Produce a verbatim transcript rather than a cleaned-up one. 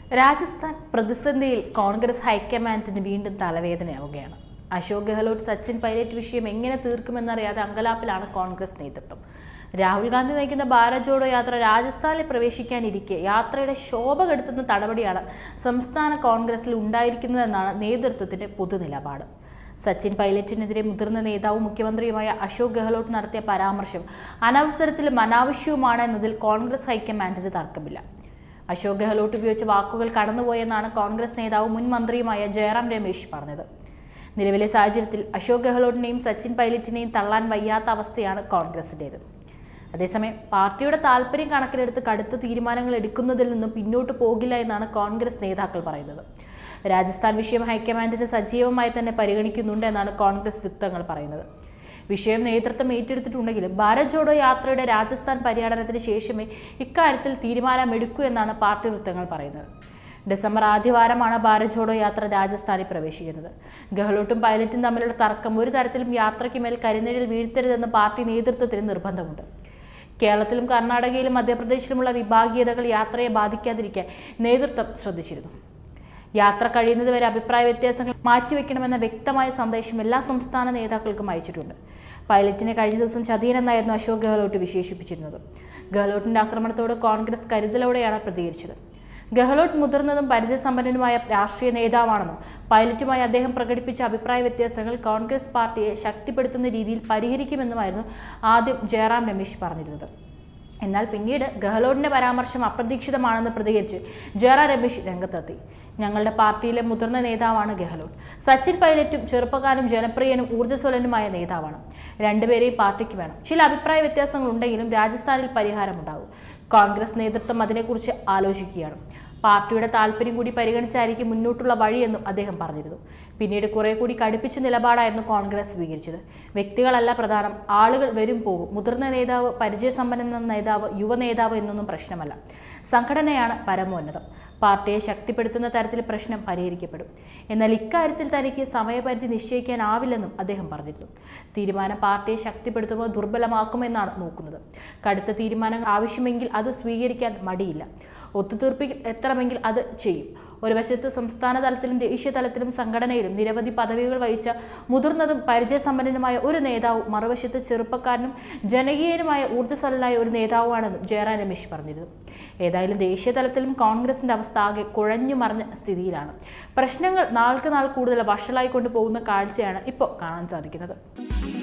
രാജസ്ഥാൻ പ്രതിസന്ധിയിൽ കോൺഗ്രസ് ഹൈക്കമാൻഡിന് വീണ്ടും തലവേദനയാവുകയാണ്. അശോക് ഗെഹ്ലോട്ട് സച്ചിൻ പൈലറ്റ് വിഷയം എങ്ങനെ തീർക്കുമെന്നറിയാതെ അങ്കലാപ്പിലാണ് കോൺഗ്രസ് നേതൃത്വം. രാഹുൽ ഗാന്ധി നയിക്കുന്ന ഭാരത് ജോഡോ യാത്ര രാജസ്ഥാനിൽ പ്രവേശിക്കാനിരിക്കെ യാത്രയുടെ ശോഭ കെടുത്തുന്ന നടപടിയാണ് സംസ്ഥാന കോൺഗ്രസിൽ ഉണ്ടായിരിക്കുന്നതെന്നാണ് നേതൃത്വത്തിന്റെ പൊതുനിലപാട്. സച്ചിൻ പൈലറ്റിനെതിരെ മുതിർന്ന നേതാവും മുഖ്യമന്ത്രിയുമായ അശോക് ഗെഹ്ലോട്ട് നടത്തിയ പരാമർശം അനവസരത്തിലും അനാവശ്യവുമാണ് എന്നതിൽ കോൺഗ്രസ് ഹൈക്കമാൻഡിന് തർക്കമില്ല. അശോക് ഗെഹ്ലോട്ട് ഉപയോഗിച്ച വാക്കുകൾ കടന്നുപോയെന്നാണ് കോൺഗ്രസ് നേതാവും മുൻ മന്ത്രിയുമായ ജയറാം രമേശ് പറഞ്ഞത്. നിലവിലെ സാഹചര്യത്തിൽ അശോക് ഗെഹ്ലോട്ടിനെയും സച്ചിൻ പൈലറ്റിനെയും തള്ളാൻ വയ്യാത്ത അവസ്ഥയാണ് കോൺഗ്രസിൻ്റേത്. അതേസമയം പാർട്ടിയുടെ താൽപ്പര്യം കണക്കിലെടുത്ത് കടുത്ത തീരുമാനങ്ങൾ എടുക്കുന്നതിൽ നിന്നും പിന്നോട്ട് പോകില്ല എന്നാണ് കോൺഗ്രസ് നേതാക്കൾ പറയുന്നത്. രാജസ്ഥാൻ വിഷയം ഹൈക്കമാൻഡിന് സജീവമായി തന്നെ പരിഗണിക്കുന്നുണ്ട് എന്നാണ് കോൺഗ്രസ് വൃത്തങ്ങൾ പറയുന്നത്. വിഷയം നേതൃത്വം ഏറ്റെടുത്തിട്ടുണ്ടെങ്കിലും ഭാരത് ജോഡോ യാത്രയുടെ രാജസ്ഥാൻ പര്യടനത്തിന് ശേഷമേ ഇക്കാര്യത്തിൽ തീരുമാനമെടുക്കൂ എന്നാണ് പാർട്ടി വൃത്തങ്ങൾ പറയുന്നത്. ഡിസംബർ ആദ്യവാരമാണ് ഭാരത് ജോഡോ യാത്ര രാജസ്ഥാനിൽ പ്രവേശിക്കുന്നത്. ഗെഹ്ലോട്ടും പൈലറ്റും തമ്മിലുള്ള തർക്കം ഒരു തരത്തിലും യാത്രയ്ക്ക് മേൽ കരിനിഴൽ വീഴ്ത്തരുതെന്ന് പാർട്ടി നേതൃത്വത്തിന് നിർബന്ധമുണ്ട്. കേരളത്തിലും കർണാടകയിലും മധ്യപ്രദേശിലുമുള്ള വിഭാഗീയതകൾ യാത്രയെ ബാധിക്കാതിരിക്കാൻ നേതൃത്വം ശ്രദ്ധിച്ചിരുന്നു. യാത്ര കഴിയുന്നതുവരെ അഭിപ്രായ വ്യത്യാസങ്ങൾ മാറ്റിവെക്കണമെന്ന വ്യക്തമായ സന്ദേശം എല്ലാ സംസ്ഥാന നേതാക്കൾക്കും അയച്ചിട്ടുണ്ട്. പൈലറ്റിനെ കഴിഞ്ഞ ദിവസം ചതിയനെന്നായിരുന്നു അശോക് ഗെഹ്ലോട്ട് വിശേഷിപ്പിച്ചിരുന്നത്. ഗെഹ്ലോട്ടിന്റെ ആക്രമണത്തോട് കോൺഗ്രസ് കരുതലോടെയാണ് പ്രതികരിച്ചത്. ഗെഹ്ലോട്ട് മുതിർന്നതും പരിചയസമ്പന്നനുമായ രാഷ്ട്രീയ നേതാവാണെന്നും പൈലറ്റുമായി അദ്ദേഹം പ്രകടിപ്പിച്ച അഭിപ്രായ വ്യത്യാസങ്ങൾ കോൺഗ്രസ് പാർട്ടിയെ ശക്തിപ്പെടുത്തുന്ന രീതിയിൽ പരിഹരിക്കുമെന്നുമായിരുന്നു ആദ്യം ജയറാം രമേശ് പറഞ്ഞിരുന്നത്. എന്നാൽ പിന്നീട് ഗെഹ്ലോട്ടിന്റെ പരാമർശം അപ്രതീക്ഷിതമാണെന്ന് പ്രതികരിച്ച് ജയറാം രമേശ് രംഗത്തെത്തി. ഞങ്ങളുടെ പാർട്ടിയിലെ മുതിർന്ന നേതാവാണ് ഗെഹ്ലോട്ട്. സച്ചിൻ പൈലറ്റും ചെറുപ്പക്കാരും ജനപ്രിയനും ഊർജ്ജസ്വലനുമായ നേതാവാണ്. രണ്ടുപേരെയും പാർട്ടിക്ക് വേണം. ചില അഭിപ്രായ വ്യത്യാസങ്ങൾ ഉണ്ടെങ്കിലും രാജസ്ഥാനിൽ പരിഹാരമുണ്ടാകും. കോൺഗ്രസ് നേതൃത്വം അതിനെക്കുറിച്ച് ആലോചിക്കുകയാണ്. പാർട്ടിയുടെ താല്പര്യം കൂടി പരിഗണിച്ചായിരിക്കും മുന്നോട്ടുള്ള വഴിയെന്നും അദ്ദേഹം പറഞ്ഞിരുന്നു. പിന്നീട് കുറെ കൂടി കടുപ്പിച്ച നിലപാടായിരുന്നു കോൺഗ്രസ് സ്വീകരിച്ചത്. വ്യക്തികളല്ല പ്രധാനം, ആളുകൾ വരും പോകും. മുതിർന്ന നേതാവ്, പരിചയസമ്പന്ന നേതാവ്, യുവ നേതാവ് എന്നൊന്നും പ്രശ്നമല്ല. സംഘടനയാണ് പരമോന്നതം. പാർട്ടിയെ ശക്തിപ്പെടുത്തുന്ന തരത്തിൽ പ്രശ്നം പരിഹരിക്കപ്പെടും. എന്നാൽ ഇക്കാര്യത്തിൽ തനിക്ക് സമയപരിധി നിശ്ചയിക്കാനാവില്ലെന്നും അദ്ദേഹം പറഞ്ഞിരുന്നു. തീരുമാനം പാർട്ടിയെ ശക്തിപ്പെടുത്തുമോ ദുർബലമാക്കുമെന്നാണ് നോക്കുന്നത്. കടുത്ത തീരുമാനങ്ങൾ ആവശ്യമെങ്കിൽ അത് സ്വീകരിക്കാൻ മടിയില്ല. ഒത്തുതീർപ്പിൽ എത്തണമെങ്കിൽ അത് ചെയ്യും. ഒരു വശത്ത് സംസ്ഥാന തലത്തിലും ദേശീയ തലത്തിലും സംഘടനയിലും നിരവധി പദവികൾ വഹിച്ച മുതിർന്നതും പരിചയസമ്പന്നനുമായ ഒരു നേതാവും മറുവശത്ത് ചെറുപ്പക്കാരനും ജനകീയനുമായ ഊർജ്ജസ്വലനായ ഒരു നേതാവുമാണെന്നും ജയറാം രമേശ് പറഞ്ഞിരുന്നു. ഏതായാലും ദേശീയ തലത്തിലും കോൺഗ്രസിന്റെ അവസ്ഥ ആകെ കുഴഞ്ഞു മറിഞ്ഞ സ്ഥിതിയിലാണ്. പ്രശ്നങ്ങൾ നാൾക്ക് നാൾ കൂടുതൽ വഷളായിക്കൊണ്ടു പോകുന്ന കാഴ്ചയാണ് ഇപ്പോൾ കാണാൻ സാധിക്കുന്നത്.